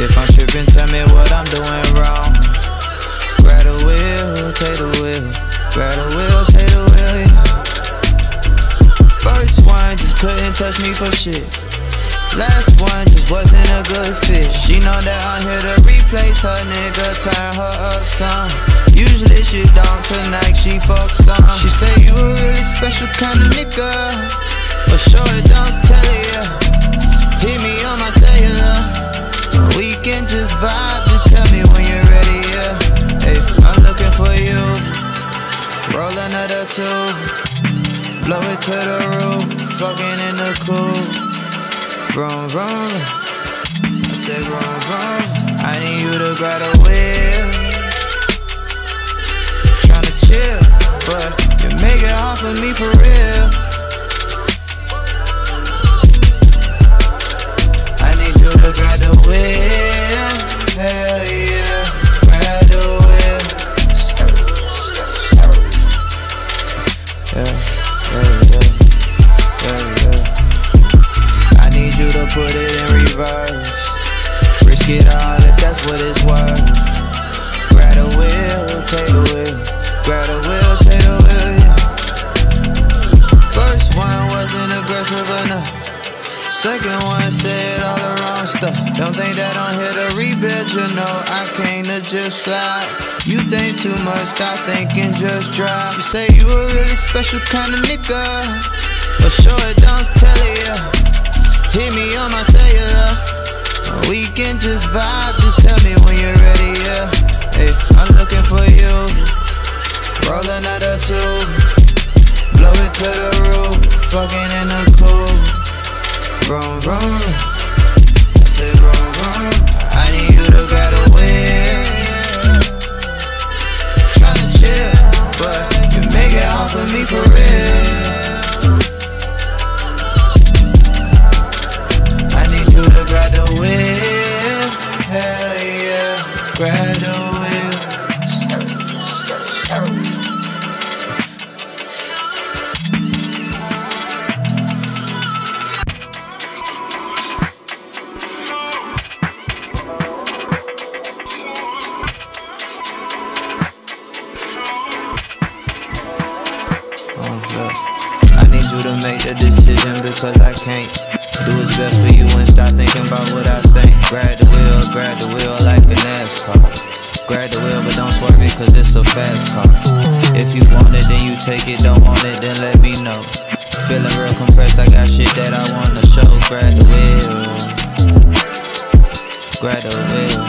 If I'm tripping, tell me what I'm doing wrong. Grab the wheel, take the wheel. Grab the wheel, take the wheel, yeah. First one just couldn't touch me for shit. Last one just wasn't a good fit. She know that I'm here to replace her nigga, turn her up some. Usually she don't, tonight she fuck some. She say you a really special kind of nigga, but sure it don't tell ya. Hit me on my cellular, we can just vibe, just tell me when you're ready, yeah. Hey, I'm looking for you. Roll another tube, blow it to the roof, fucking in the cool. Vroom, vroom, I said vroom, vroom. I need you to grab the wheel. Tryna chill, but you make it hard for me for real. I need you to grab the wheel. Hell yeah, grab the wheel. Yeah, yeah, yeah. To put it in reverse, risk it all if that's what it's worth. Grab the wheel, take the wheel. Grab the wheel, take the wheel, yeah. First one wasn't aggressive enough. Second one said all the wrong stuff. Don't think that I'm here to rebuild, you know I came to just slide. You think too much, stop thinking, just drive. She say you a really special kind of nigga, but sure it don't tell ya. Hit me on my cellular, we can just vibe, just tell me when you're ready, yeah. Hey, I'm looking for you. Roll another tube, blow it to the roof, fucking in the cool. Vroom, vroom, I said vroom, vroom. I need you to grab the wheel. Tryna chill, but you make it hard for me for real. Grab the wheel, hell yeah, grab the wheel. Look, I need you to make the decision because I can't do what's best for you and stop thinking about what I think. Grab the wheel like a NASCAR. Grab the wheel but don't swerve it cause it's a fast car. If you want it then you take it, don't want it then let me know. Feeling real compressed, I got shit that I wanna show. Grab the wheel, grab the wheel.